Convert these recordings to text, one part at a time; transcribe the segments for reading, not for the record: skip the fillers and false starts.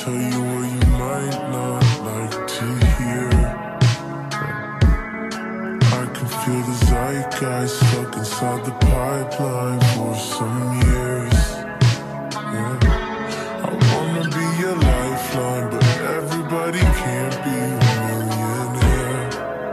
tell you what you might not like to hear. I can feel the zeitgeist stuck inside the pipeline for some years. Yeah. I wanna be your lifeline, but everybody can't be a millionaire.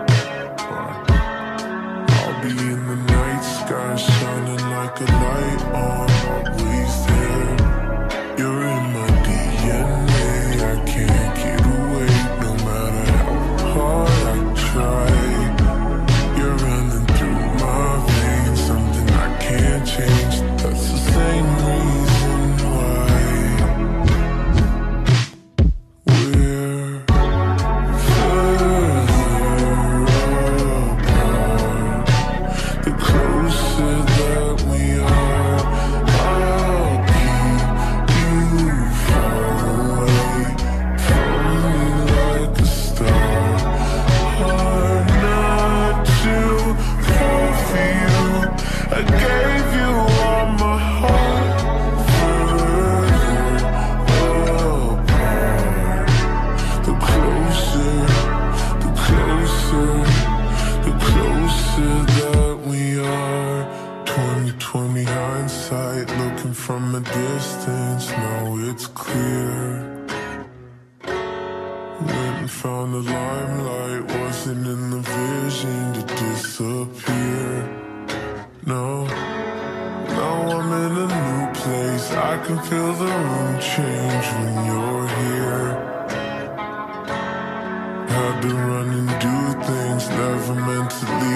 I'll be in the night sky shining like a light on, always there. You're in my DNA, I can't get away no matter how hard I try. You're running through my veins, something I can't change. That's the same reason why we're further apart. The closer that we are, I'll keep you far away from me like a star. Hard not to fall for you. I gave you all my heart. Further apart. The closer, the closer, the closer that we are. 2020 hindsight, looking from a distance, now it's clear. Went and found the limelight, wasn't in the vision to disappear. No, now I'm in a new place, I can feel the room change when you're here. Had to run and do things, never meant to leave